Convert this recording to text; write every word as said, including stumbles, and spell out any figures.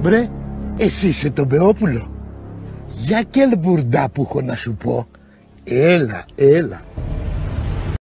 Μπρε, εσύ είσαι το Μπεόπουλο. Για και μπουρντά που έχω να σου πω. Έλα, έλα.